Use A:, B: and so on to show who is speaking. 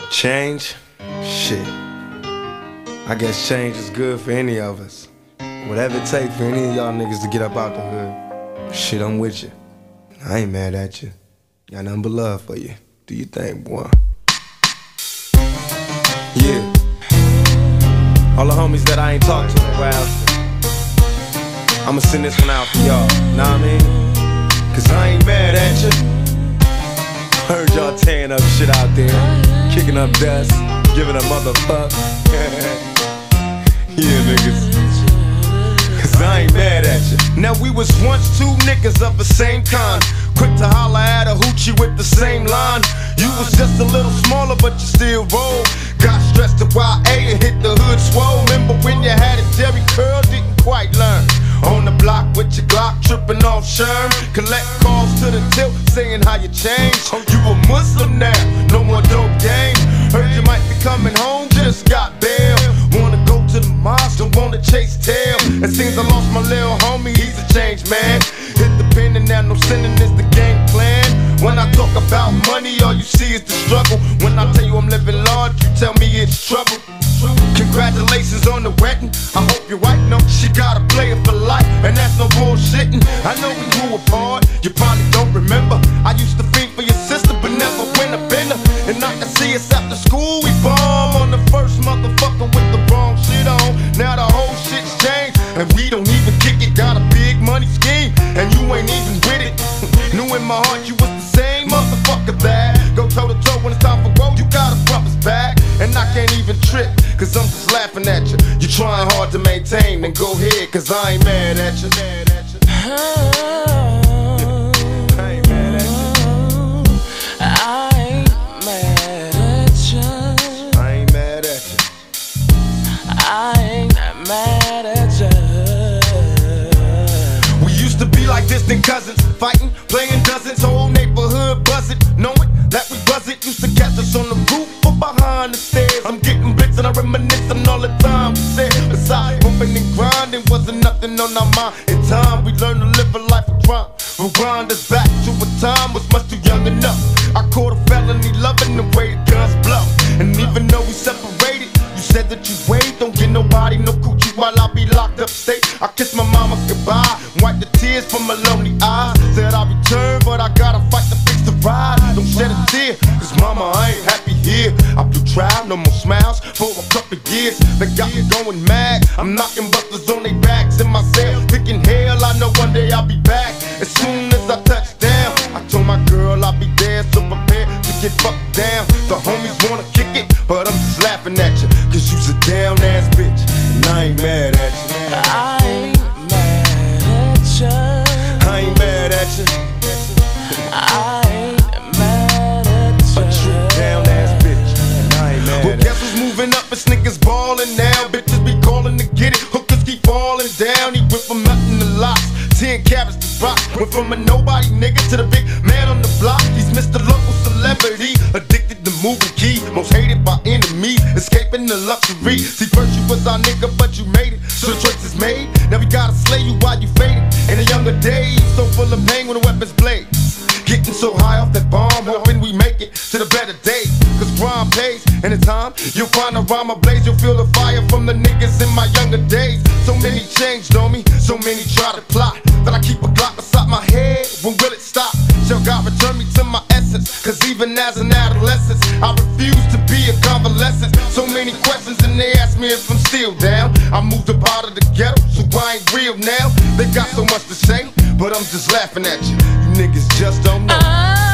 A: Change? Shit. I guess change is good for any of us. Whatever it takes for any of y'all niggas to get up out the hood. Shit, I'm with you. I ain't mad at you. Got nothing but love for you. Do you think, boy? Yeah. All the homies that I ain't talked to in a while, I'ma send this one out for y'all. Know what I mean? Cause I ain't mad at you. Heard y'all tearing up shit out there, kicking up dust, giving a motherfuck. Yeah, niggas. Cause I ain't mad at you. Now we was once two niggas of the same kind, quick to holler at a hoochie with the same line. You was just a little smaller, but you still roll. Got stressed to YA and hit the hood swole. Remember when you had a Jerry curl, didn't quite learn. On the block with your Glock, tripping off Sherm. Collect calls to the tilt, saying how you changed. Oh, you a Muslim now, no more dope game. Heard you might be coming home, just got bail. Wanna go to the mosque, don't wanna chase tail. It seems I lost my little homie, he's a changed man. Hit the pen and now no sinning is the game plan. When I talk about money, all you see is the struggle. When I tell you I'm living large, you tell me it's trouble. Congratulations on the wedding, I hope your wife knows she gotta play it for life, and that's no bullshitting. I know we grew apart, you probably don't remember. I used to think for your sister, but never went up in her. And I can see us after school, we bomb on the first motherfucker with the wrong shit on. Now the whole shit's changed, and we don't even kick it. Got a big money scheme, and you ain't even with it. Knew in my heart you was the same motherfucker that go toe to toe when it's time for woe. You gotta bump us back, and I can't even trip, cause I'm just laughing at you. You trying hard to maintain, then go ahead, cause I ain't mad at you. I ain't mad at you.
B: I ain't mad at you.
A: I ain't mad at you.
B: I ain't mad at you.
A: We used to be like distant cousins, fighting, playing dozens, whole neighborhood buzzing, knowing that we buzz it. Used to catch us on the roof or behind the stairs. I'm getting bits and I reminisce on all the time we said. Besides bumping and grinding, wasn't nothing on our mind. In time we learned to live a life of crime. Rewind us back to a time was much too young enough. I caught a felony loving the way the guns blow. And even though we separated, you said that you wait, don't get nobody no coochie while I be locked up state. I kiss my mama goodbye, wipe the tears from my lonely eyes. Said I'll return, but I gotta fight to fix the ride. Don't shed a tear, cause mama, I ain't happy here. I blew trial, no more smiles for a couple years. They got me going mad, I'm knocking busters on their backs in my cell, thinking hell, I know one day I'll be back. As soon as I touch down, I told my girl I'll be there, so prepared to get fucked down. The homies wanna kick it, but I'm just laughing at you, cause you's a down ass bitch, and I ain't mad at you.
B: I ain't mad at you.
A: I ain't mad at you.
B: I ain't mad at you.
A: A true down ass bitch, and I ain't mad. Well, guess who's moving up? It's niggas ballin' now. Bitches be calling to get it. Hookers keep falling down. He went from nothing to lots, 10 carats to rock. Went from a nobody nigga to the big man on the block. He's Mr. Local Celebrity, addicted to moving key, most hated by enemies, escaping the luxury. See, first you was our nigga, but you made it, so the choice is made. Now we gotta slay you while you faded. In the younger days, so full of pain when the weapons blaze. Getting so high off that bomb, hoping we make it to the better days. Cause crime pays, and in time, you'll find a rhyme ablaze. You'll feel the fire from the niggas in my younger days. So many changed on me, so many try to plot, that I keep a Glock beside my head. When will it stop? Shall God return me to my essence? Cause even as an adolescent, I refuse to be a convalescent. So many questions and they ask me if I'm still down. I moved up out of the ghetto, so I ain't real now. They got so much to say, but I'm just laughing at you. You niggas just don't know.